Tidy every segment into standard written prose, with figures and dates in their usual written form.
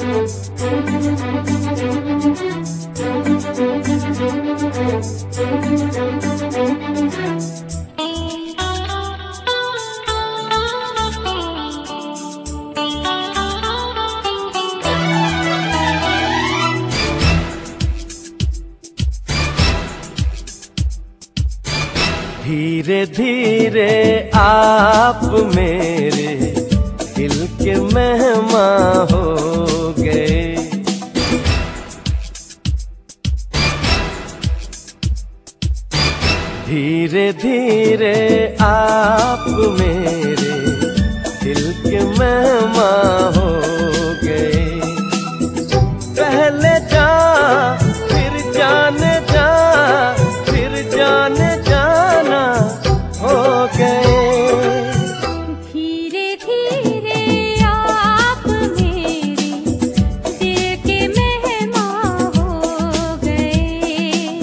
धीरे धीरे आप मेरे दिल के मेहमान हो गए। धीरे धीरे आप मेरे दिल के मेहमान हो गए। पहले जा फिर जाने जा फिर जाने जाना हो गए। धीरे धीरे आप मेरे दिल के मेहमान हो गए।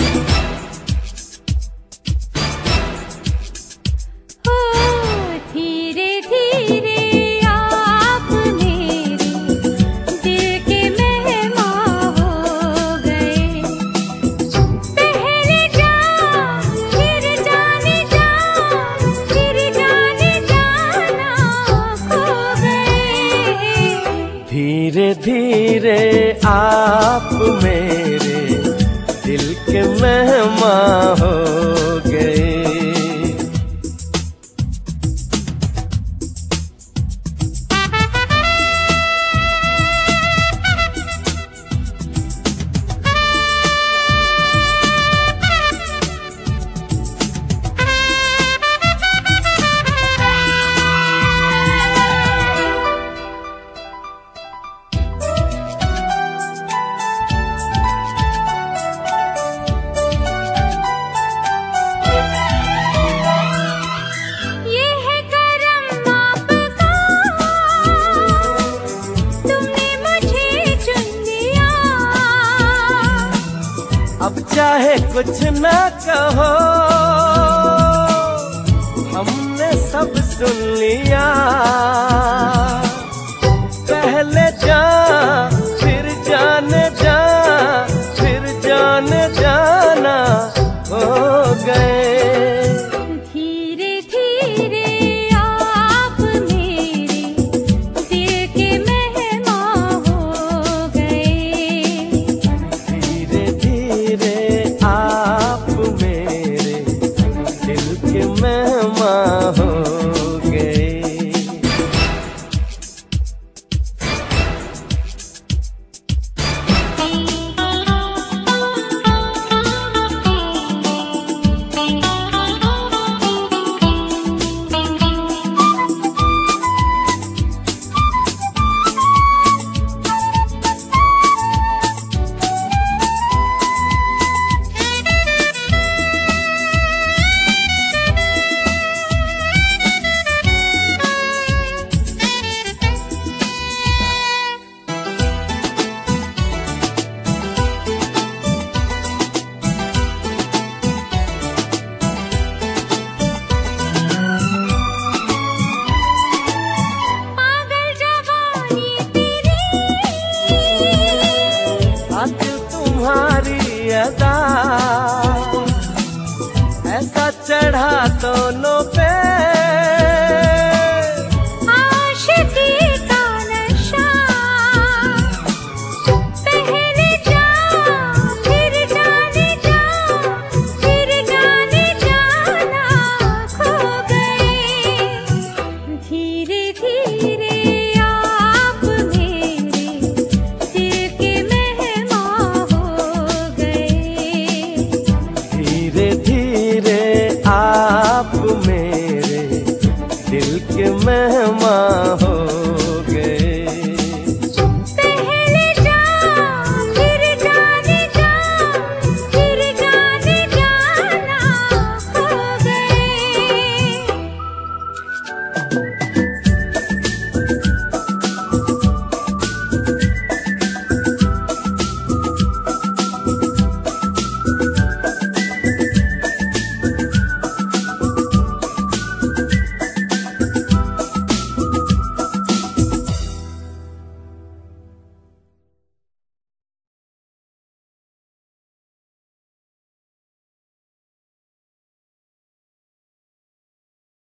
हो धीरे धीरे आप मेरे दिल के मेहमान हो गए। पहले जा फिर जाने जा फिर जाने जाना खो गए। धीरे धीरे आप मेरे दिल के मेहमान हो गए। ये है करम आपका, तुमने मुझे चुन लिया। अब चाहे कुछ ना कहो, हमने सब सुन लिया।